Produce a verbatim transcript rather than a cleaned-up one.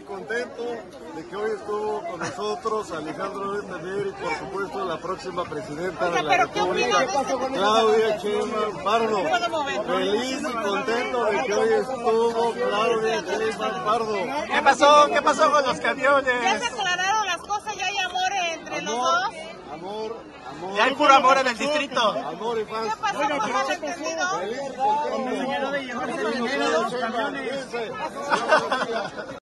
y contento de que hoy estuvo con nosotros Alejandro Letelier y por supuesto la próxima presidenta de la República, Claudia Sheinbaum Pardo. Feliz y contento de que hoy estuvo Claudia Sheinbaum Pardo. ¿Qué pasó? ¿Qué pasó con los camiones? Ya se aclararon las cosas, ya hay amor entre Amor, los dos. amor, amor. Ya hay puro amor en el distrito. Amor y paz. ¿Qué pasó con el malentendido? Feliz y contento.